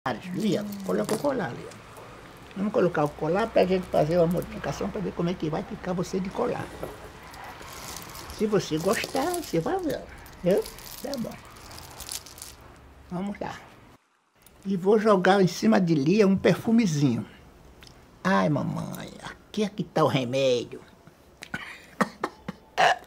Lia, coloca o colar, Lia. Vamos colocar o colar para a gente fazer uma modificação para ver como é que vai ficar você de colar. Se você gostar, você vai ver. Viu? Tá bom. Vamos lá. E vou jogar em cima de Lia um perfumezinho. Ai, mamãe, aqui é que tá o remédio.